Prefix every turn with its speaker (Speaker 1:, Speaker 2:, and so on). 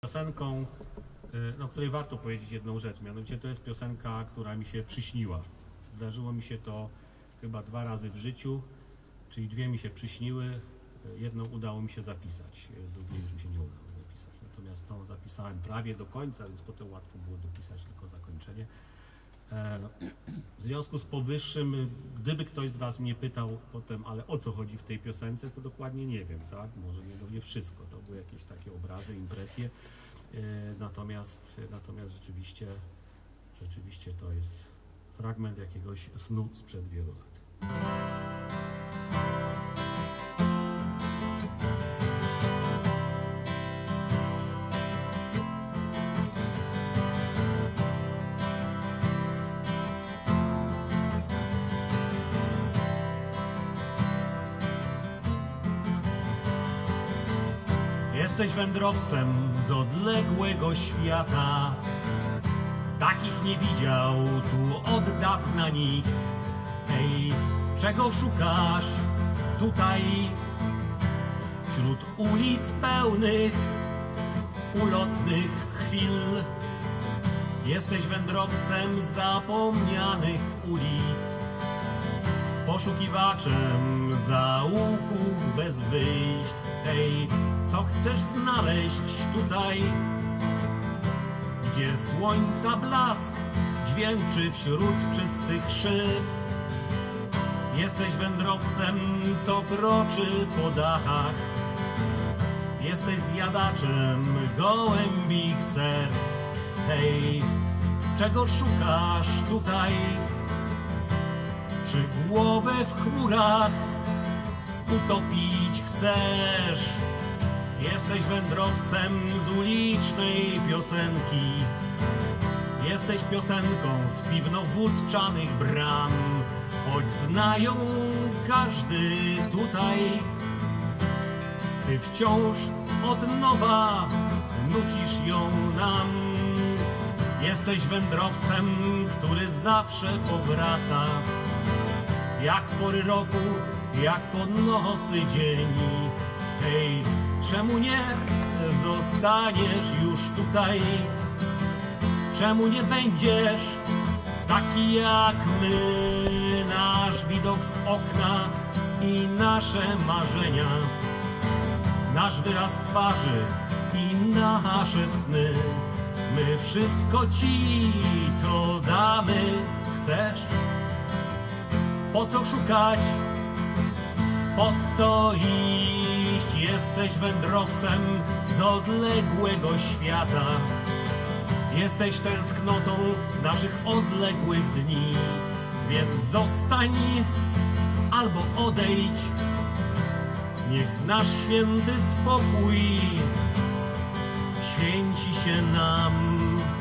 Speaker 1: piosenką, o której warto powiedzieć jedną rzecz, mianowicie to jest piosenka, która mi się przyśniła. Zdarzyło mi się to chyba 2 razy w życiu, czyli 2 mi się przyśniły, jedną udało mi się zapisać, drugiej już mi się nie udało zapisać. Natomiast tą zapisałem prawie do końca, więc potem łatwo było dopisać tylko zakończenie. W związku z powyższym, gdyby ktoś z Was mnie pytał potem, ale o co chodzi w tej piosence, to dokładnie nie wiem, tak? Może nie wszystko, to były jakieś takie obrazy, impresje, natomiast rzeczywiście to jest fragment jakiegoś snu sprzed wielu lat. Jesteś wędrowcem z odległego świata, takich nie widział tu od dawna nikt. Hej, czego szukasz tutaj, wśród ulic pełnych ulotnych chwil? Jesteś wędrowcem zapomnianych ulic, poszukiwaczem zaułków bez wyjść. Hej, co chcesz znaleźć tutaj, gdzie słońca blask dźwięczy wśród czystych szyb? Jesteś wędrowcem, co kroczy po dachach, jesteś zjadaczem gołębich serc. Hej, czego szukasz tutaj? Czy głowę w chmurach utopić chcesz? Jesteś wędrowcem z ulicznej piosenki, jesteś piosenką z piwno-wódczanych bram, choć znają każdy tutaj. Ty wciąż od nowa nucisz ją nam. Jesteś wędrowcem, który zawsze powraca, jak pory roku, jak po nocy dzień. Hej, czemu nie zostaniesz już tutaj? Czemu nie będziesz taki jak my? Nasz widok z okna i nasze marzenia, nasz wyraz twarzy i nasze sny. My wszystko ci to damy. Chcesz? Po co szukać? Po co iść? Jesteś wędrowcem z odległego świata, jesteś tęsknotą z naszych odległych dni. Więc zostań albo odejdź, niech nasz święty spokój święci się nam.